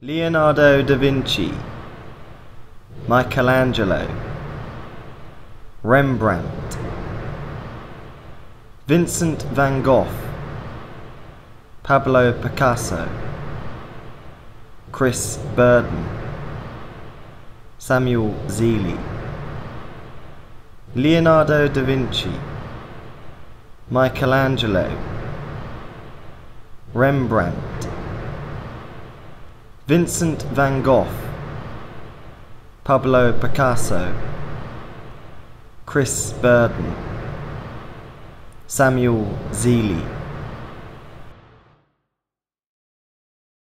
Leonardo da Vinci, Michelangelo, Rembrandt, Vincent van Gogh, Pablo Picasso, Chris Burden, Samuel Zeely. Leonardo da Vinci, Michelangelo, Rembrandt, Vincent van Gogh, Pablo Picasso, Chris Burden, Samuel Zeely.